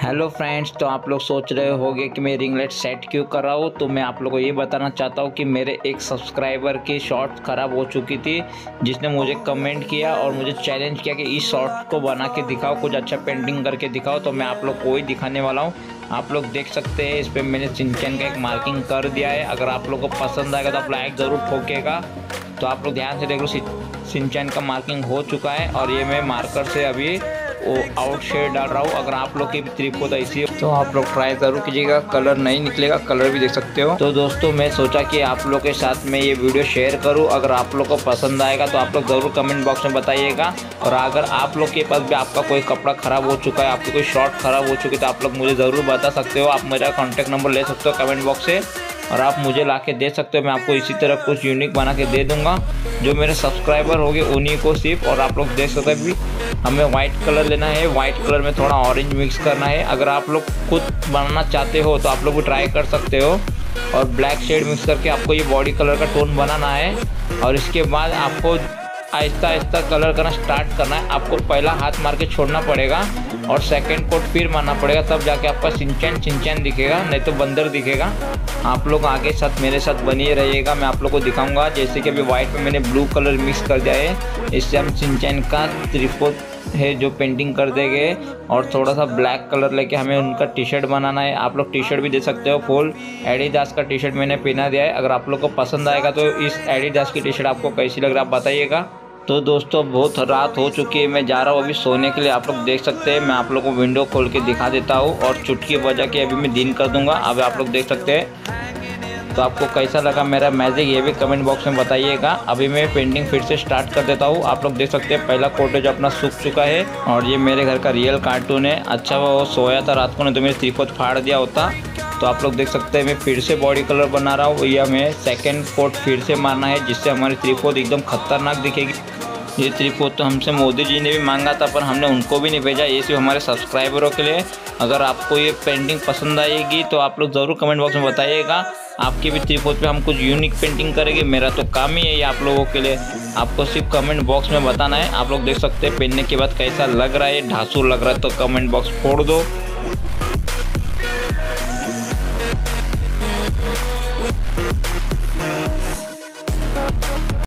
Hello friends, तो आप लोग सोच रहे होंगे कि मैं रिंग लाइट सेट क्यों कर रहा हूँ। तो मैं आप लोगों को ये बताना चाहता हूँ कि मेरे एक सब्सक्राइबर की शॉर्ट ख़राब हो चुकी थी, जिसने मुझे कमेंट किया और मुझे चैलेंज किया कि इस शॉर्ट को बना के दिखाओ, कुछ अच्छा पेंटिंग करके दिखाओ। तो मैं आप लोग को ही दिखाने वाला हूँ। आप लोग देख सकते हैं, इस पर मैंने शिनचैन का एक मार्किंग कर दिया है। अगर आप लोग को पसंद आएगा तो आप लाइक ज़रूर ठोकेगा। तो आप लोग ध्यान से देख लो, शिनचैन का मार्किंग हो चुका है और ये मैं मार्कर से अभी वो आउट शेड डाल रहा हूँ। अगर आप लोग की भी त्रिकोण ऐसी हो तो आप लोग ट्राई जरूर कीजिएगा। कलर नहीं निकलेगा, कलर भी देख सकते हो। तो दोस्तों, मैं सोचा कि आप लोग के साथ में ये वीडियो शेयर करूँ। अगर आप लोग को पसंद आएगा तो आप लोग ज़रूर कमेंट बॉक्स में बताइएगा। और अगर आप लोग के पास भी आपका कोई कपड़ा ख़राब हो चुका है, आपकी कोई शॉर्ट ख़राब हो चुकी है, तो आप लोग मुझे ज़रूर बता सकते हो। आप मेरा कॉन्टैक्ट नंबर ले सकते हो कमेंट बॉक्स से और आप मुझे ला के दे सकते हो। मैं आपको इसी तरह कुछ यूनिक बना के दे दूंगा। जो मेरे सब्सक्राइबर होंगे उन्हीं को सिर्फ। और आप लोग देख सकते हैं, भी हमें वाइट कलर लेना है, वाइट कलर में थोड़ा ऑरेंज मिक्स करना है। अगर आप लोग खुद बनाना चाहते हो तो आप लोग भी ट्राई कर सकते हो। और ब्लैक शेड मिक्स करके आपको ये बॉडी कलर का टोन बनाना है। और इसके बाद आपको आहिस्ता आहिस्ता कलर करना स्टार्ट करना है। आपको पहला हाथ मार के छोड़ना पड़ेगा और सेकंड कोट फिर मारना पड़ेगा, तब जाके आपका शिनचैन दिखेगा, नहीं तो बंदर दिखेगा। आप लोग आगे साथ मेरे साथ बनिए रहिएगा। मैं आप लोग को दिखाऊंगा। जैसे कि अभी वाइट में मैंने ब्लू कलर मिक्स कर दिया है, इससे हम शिनचैन का त्रिकोण है जो पेंटिंग कर देंगे। और थोड़ा सा ब्लैक कलर लेके हमें उनका टी शर्ट बनाना है। आप लोग टी शर्ट भी दे सकते हो। फुल एडिडास का टी शर्ट मैंने पहना दिया है। अगर आप लोग को पसंद आएगा तो इस एडिडास की टी शर्ट आपको कैसी लग रहा है आप बताइएगा। तो दोस्तों, बहुत रात हो चुकी है, मैं जा रहा हूँ अभी सोने के लिए। आप लोग देख सकते हैं, मैं आप लोग को विंडो खोल के दिखा देता हूँ और चुटकी बजा के अभी मैं दिन कर दूंगा। अब आप लोग देख सकते हैं। तो आपको कैसा लगा मेरा मैजिक, ये भी कमेंट बॉक्स में बताइएगा। अभी मैं पेंटिंग फिर से स्टार्ट कर देता हूँ। आप लोग देख सकते हैं, पहला कोट जो अपना सूख चुका है। और ये मेरे घर का रियल कार्टून है। अच्छा, वो सोया था रात को, नहीं तो मेरे त्रिकोण फाड़ दिया होता। तो आप लोग देख सकते हैं, मैं फिर से बॉडी कलर बना रहा हूँ। या हमें सेकेंड कोट फिर से मारना है, जिससे हमारी त्रिकोण एकदम खतरनाक दिखेगी। ये त्रिकोण तो हमसे मोदी जी ने भी मांगा था, पर हमने उनको भी नहीं भेजा। ये सिर्फ हमारे सब्सक्राइबरों के लिए। अगर आपको ये पेंटिंग पसंद आएगी तो आप लोग ज़रूर कमेंट बॉक्स में बताइएगा। आपके भी त्रिकोण पे हम कुछ यूनिक पेंटिंग करेंगे। मेरा तो काम ही है ये आप लोगों के लिए। आपको सिर्फ कमेंट बॉक्स में बताना है। आप लोग देख सकते हैं पहनने के बाद कैसा लग रहा है। ढांसू लग रहा है तो कमेंट बॉक्स फोड़ दो।